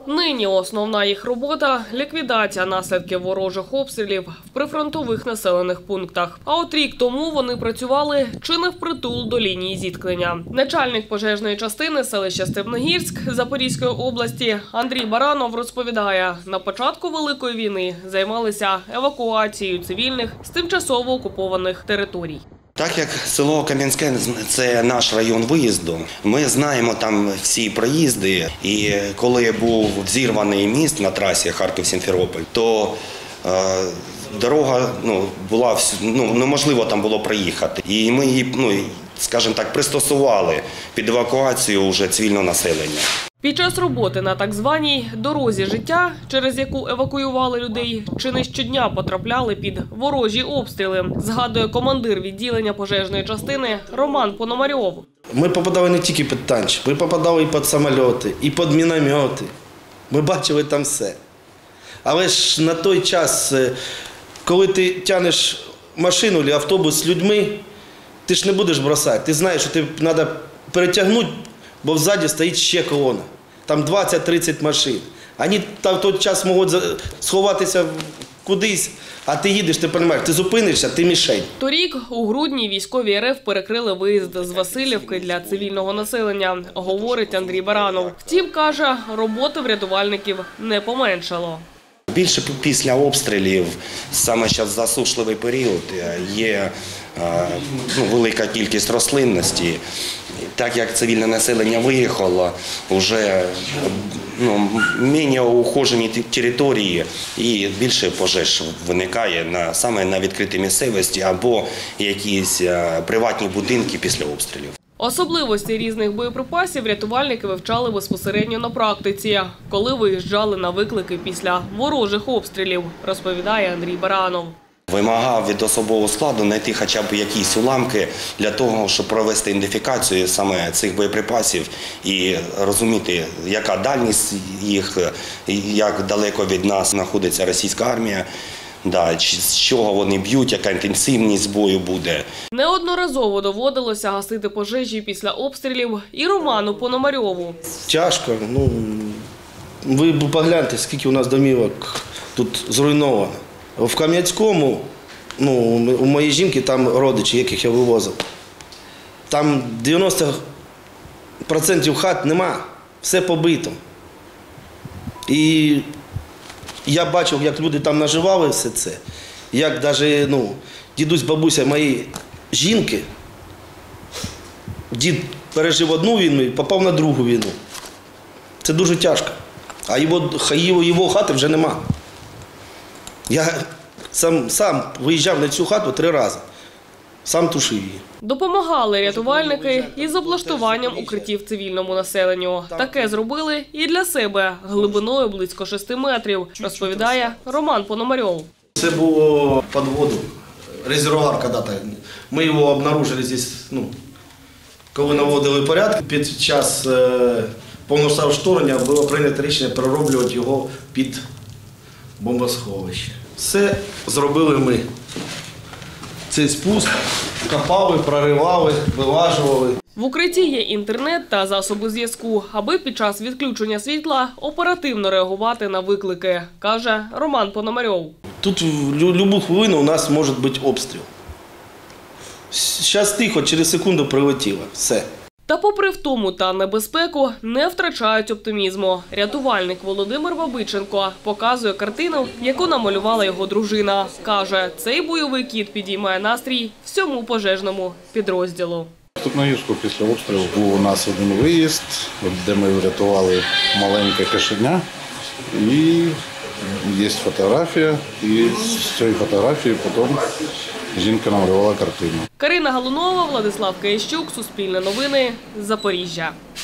Нині основна їх робота – ліквідація наслідків ворожих обстрілів в прифронтових населених пунктах. А от рік тому вони працювали чи не впритул до лінії зіткнення. Начальник пожежної частини селища Степногірськ Запорізької області Андрій Баранов розповідає, на початку Великої війни займалися евакуацією цивільних з тимчасово окупованих територій. Так як село Кам'янське – це наш район виїзду, ми знаємо там всі проїзди. І коли був взірваний міст на трасі Харків-Сімферополь, то дорога була, неможливо там було проїхати. І ми її, скажімо так, пристосували під евакуацію вже цивільного населення. Під час роботи на так званій «дорозі життя», через яку евакуювали людей, чи не щодня потрапляли під ворожі обстріли, згадує командир відділення пожежної частини Роман Пономарьов. Ми попадали не тільки під танчик, ми попадали і під самоліти, і під міномети. Ми бачили там все. Але ж на той час, коли ти тягнеш машину або автобус з людьми, ти ж не будеш бросати. Ти знаєш, що тобі треба перетягнути, бо ззаді стоїть ще колона. Там 20-30 машин. Вони в той час можуть сховатися кудись, а ти їдеш, ти розумієш, ти зупинишся, ти мішень. Торік у грудні військові РФ перекрили виїзд з Василівки для цивільного населення, говорить Андрій Баранов. Втім, каже, роботи врятувальників не поменшало. Більше після обстрілів, саме зараз засушливий період, є велика кількість рослинності. Так як цивільне населення виїхало, вже менш ухожені території і більше пожеж виникає саме на відкритій місцевості або якісь приватні будинки після обстрілів. Особливості різних боєприпасів рятувальники вивчали безпосередньо на практиці, коли виїжджали на виклики після ворожих обстрілів, розповідає Андрій Баранов. Вимагав від особового складу знайти хоча б якісь уламки для того, щоб провести ідентифікацію саме цих боєприпасів і розуміти, яка дальність їх, як далеко від нас знаходиться російська армія. З чого вони б'ють, яка інтенсивність бою буде. Неодноразово доводилося гасити пожежі після обстрілів і Роману Пономарьову. Тяжко. Ви погляньте, скільки у нас домівок тут зруйновано. В Кам'янському, у моєї жінки там родичі, яких я вивозив. Там 90% хат нема, все побито. І я бачив, як люди там наживали все це, як навіть дідусь, бабуся моєї жінки, дід пережив одну війну і попав на другу війну. Це дуже тяжко, а його хати вже нема. Я сам виїжджав на цю хату 3 рази, сам тушив її. Допомагали рятувальники із облаштуванням укриттів цивільному населенню. Таке зробили і для себе глибиною близько 6 метрів, розповідає Роман Пономарьов. Це було під воду, резервуар коли-то. Ми його обнаружили тут, коли наводили порядок. Під час повномасштабного вторгнення було прийнято рішення перероблювати його під бомбосховище. Все зробили ми. Цей спуск копали, проривали, вилажували. В укритті є інтернет та засоби зв'язку, аби під час відключення світла оперативно реагувати на виклики, каже Роман Пономарьов. Тут в будь-яку хвилину у нас може бути обстріл. Зараз тихо, через секунду прилетіло. Все. Та попри втому та небезпеку не втрачають оптимізму. Рятувальник Володимир Бабиченко показує картину, яку намалювала його дружина. Каже, цей бойовий кіт підіймає настрій всьому пожежному підрозділу. В Степногірську після обстрілу був у нас один виїзд, де ми врятували маленьке кошеня. І є фотографія, і з цієї фотографії потім жінка намалювала картину. Карина Галунова, Владислав Киящук, Суспільне новини, Запоріжжя.